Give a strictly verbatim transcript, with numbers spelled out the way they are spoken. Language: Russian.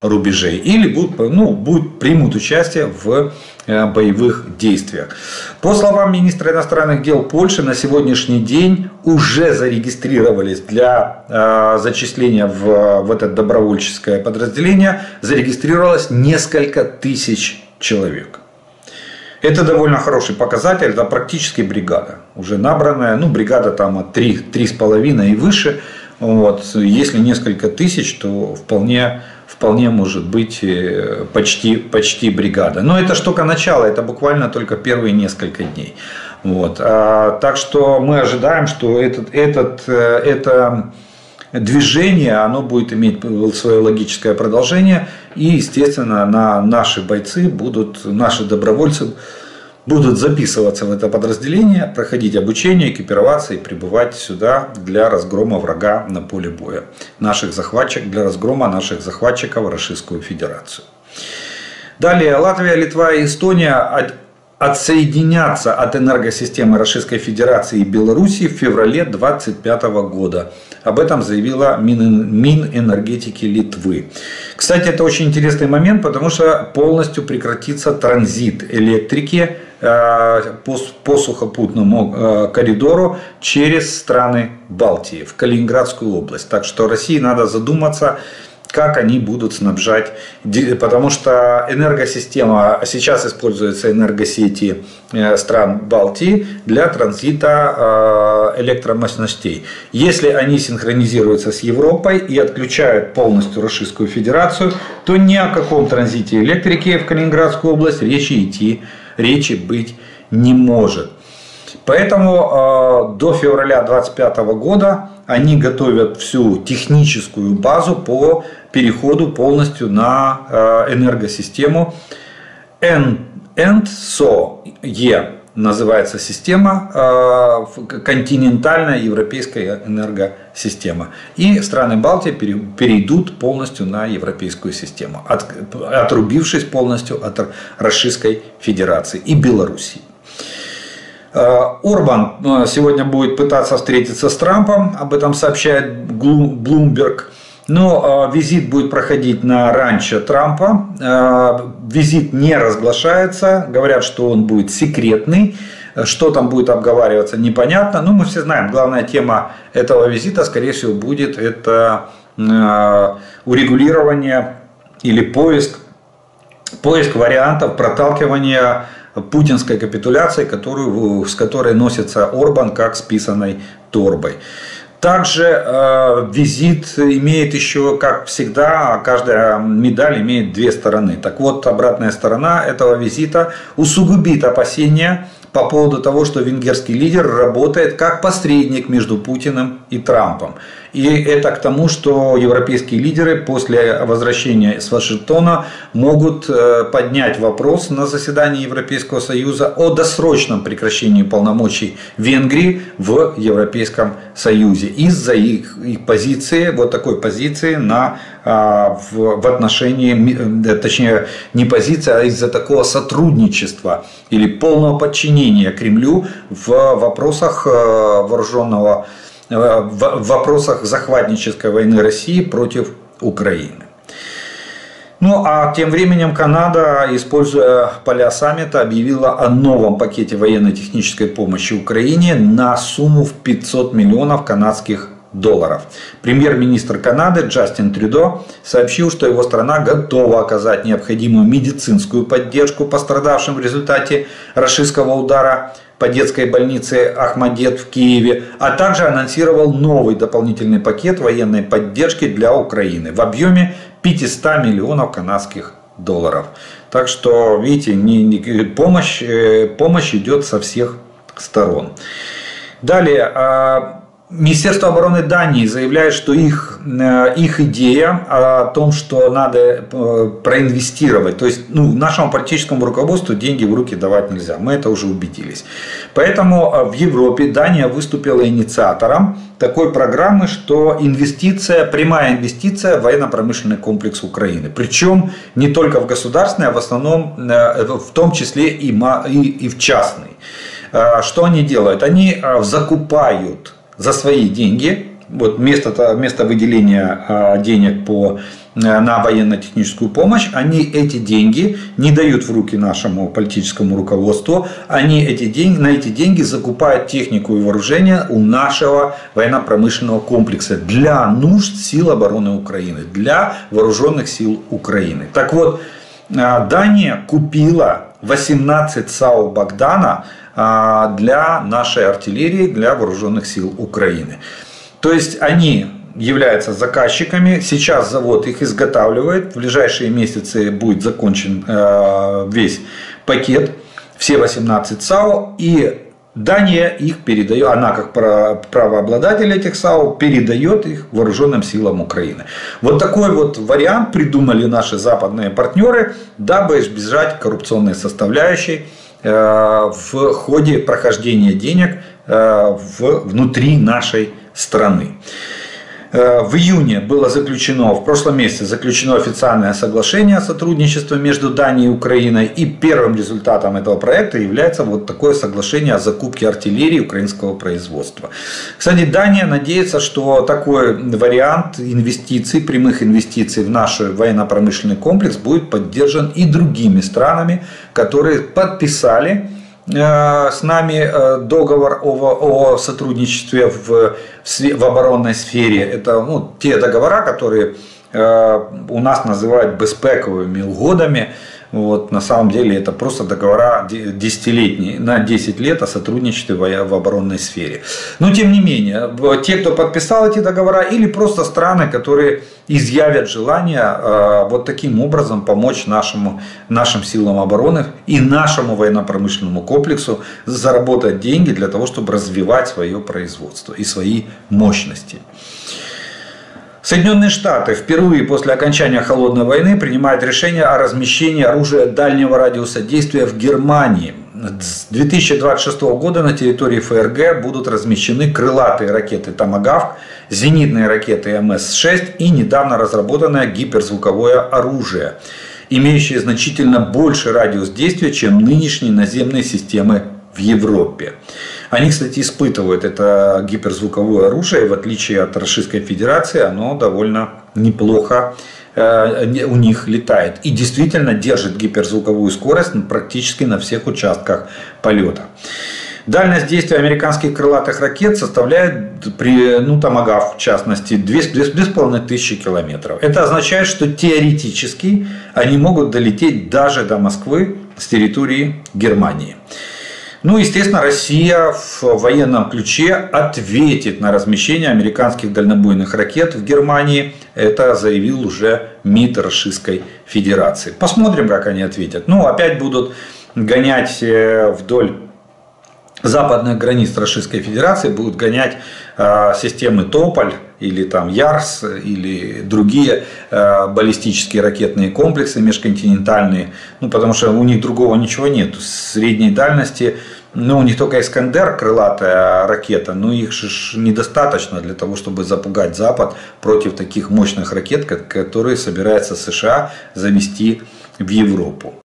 рубежей или будут, ну, будут, примут участие в боевых действиях. По словам министра иностранных дел Польши, на сегодняшний день уже зарегистрировались для э, зачисления в, в это добровольческое подразделение, зарегистрировалось несколько тысяч человек. Это довольно хороший показатель, это практически бригада уже набранная, ну бригада там от три с половиной и выше. Вот. Если несколько тысяч, то вполне, вполне может быть почти, почти бригада. Но это ж только начало, это буквально только первые несколько дней. Вот. А, так что мы ожидаем, что этот, этот, это движение оно будет иметь свое логическое продолжение. И, естественно, на наши бойцы будут, наши добровольцы будут записываться в это подразделение, проходить обучение, экипироваться и прибывать сюда для разгрома врага на поле боя. Наших захватчиков, для разгрома наших захватчиков в Российскую Федерацию. Далее, Латвия, Литва и Эстония отсоединятся от энергосистемы Российской Федерации и Белоруссии в феврале две тысячи двадцать пятого года. Об этом заявила Минэнергетики Литвы. Кстати, это очень интересный момент, потому что полностью прекратится транзит электрики по сухопутному коридору через страны Балтии в Калининградскую область. Так что России надо задуматься, как они будут снабжать, потому что энергосистема, сейчас используются энергосети стран Балтии для транзита электромощностей. Если они синхронизируются с Европой и отключают полностью Российскую Федерацию, то ни о каком транзите электрики в Калининградскую область речи идти, речи быть не может. Поэтому до февраля две тысячи двадцать пятого года они готовят всю техническую базу по переходу полностью на энергосистему эн эн эс о и называется система, континентальная европейская энергосистема. И страны Балтии перейдут полностью на европейскую систему, отрубившись полностью от Российской Федерации и Белоруссии. Орбан сегодня будет пытаться встретиться с Трампом, об этом сообщает Bloomberg. Но визит будет проходить на ранчо Трампа. Визит не разглашается, говорят, что он будет секретный. Что там будет обговариваться, непонятно. Но мы все знаем, главная тема этого визита, скорее всего, будет это урегулирование или поиск, поиск вариантов проталкивания путинской капитуляции, которую, с которой носится Орбан как с писаной торбой. Также э, визит имеет еще, как всегда, каждая медаль имеет две стороны. Так вот, обратная сторона этого визита усугубит опасения по поводу того, что венгерский лидер работает как посредник между Путиным и Трампом. И это к тому, что европейские лидеры после возвращения с Вашингтона могут поднять вопрос на заседании Европейского Союза о досрочном прекращении полномочий Венгрии в Европейском Союзе из-за их, их позиции, вот такой позиции на, в, в отношении, точнее не позиции, а из-за такого сотрудничества или полного подчинения Кремлю в вопросах вооруженного в вопросах захватнической войны России против Украины. Ну а тем временем Канада, используя поля саммита, объявила о новом пакете военно-технической помощи Украине на сумму в пятьсот миллионов канадских долларов. Премьер-министр Канады Джастин Трюдо сообщил, что его страна готова оказать необходимую медицинскую поддержку пострадавшим в результате рашистского удара по детской больнице Ахмадет в Киеве, а также анонсировал новый дополнительный пакет военной поддержки для Украины в объеме пятьсот миллионов канадских долларов. Так что, видите, не, не, помощь, помощь идет со всех сторон. Далее. Министерство обороны Дании заявляет, что их, их идея о том, что надо проинвестировать, то есть ну, нашему политическому руководству деньги в руки давать нельзя, мы это уже убедились. Поэтому в Европе Дания выступила инициатором такой программы, что инвестиция, прямая инвестиция в военно-промышленный комплекс Украины. Причем не только в государственный, а в основном, в том числе и, и в частный. Что они делают? Они закупают за свои деньги вот вместо, вместо выделения денег по, на военно-техническую помощь, они эти деньги не дают в руки нашему политическому руководству, они эти деньги, на эти деньги закупают технику и вооружение у нашего военно-промышленного комплекса для нужд сил обороны Украины, для вооруженных сил Украины. Так вот, Дания купила восемнадцать САУ «Богдана» для нашей артиллерии, для вооруженных сил Украины. То есть они являются заказчиками, сейчас завод их изготавливает, в ближайшие месяцы будет закончен весь пакет, все восемнадцать САУ, и Дания их передает, она как правообладатель этих САУ передает их вооруженным силам Украины. Вот такой вот вариант придумали наши западные партнеры, дабы избежать коррупционной составляющей в ходе прохождения денег внутри нашей страны. В июне было заключено, в прошлом месяце заключено официальное соглашение о сотрудничестве между Данией и Украиной. И первым результатом этого проекта является вот такое соглашение о закупке артиллерии украинского производства. Кстати, Дания надеется, что такой вариант инвестиций, прямых инвестиций в наш военно-промышленный комплекс будет поддержан и другими странами, которые подписали с нами договор о, о сотрудничестве в, в оборонной сфере. Это ну, те договора, которые у нас называют безпековыми угодами. Вот, на самом деле это просто договора десятилетние, на десять лет о сотрудничестве в оборонной сфере. Но тем не менее, те, кто подписал эти договора, или просто страны, которые изъявят желание вот таким образом помочь нашему, нашим силам обороны и нашему военно-промышленному комплексу заработать деньги для того, чтобы развивать свое производство и свои мощности. Соединенные Штаты впервые после окончания Холодной войны принимают решение о размещении оружия дальнего радиуса действия в Германии. С две тысячи двадцать шестого года на территории ФРГ будут размещены крылатые ракеты «Томагавк», зенитные ракеты эм эс шесть и недавно разработанное гиперзвуковое оружие, имеющее значительно больший радиус действия, чем нынешние наземные системы в Европе. Они, кстати, испытывают это гиперзвуковое оружие, и в отличие от Российской Федерации, оно довольно неплохо э, у них летает. И действительно держит гиперзвуковую скорость практически на всех участках полета. Дальность действия американских крылатых ракет составляет, при, ну, Томагавк в частности, две с половиной тысячи километров. Это означает, что теоретически они могут долететь даже до Москвы с территории Германии. Ну, естественно, Россия в военном ключе ответит на размещение американских дальнобойных ракет в Германии. Это заявил уже МИД Российской Федерации. Посмотрим, как они ответят. Ну, опять будут гонять вдоль западных границ Российской Федерации, будут гонять э, системы Тополь или там Ярс или другие э, баллистические ракетные комплексы межконтинентальные, ну, потому что у них другого ничего нет. Средней дальности, ну, у них только Искандер, крылатая ракета, но их же недостаточно для того, чтобы запугать Запад против таких мощных ракет, которые собирается США завести в Европу.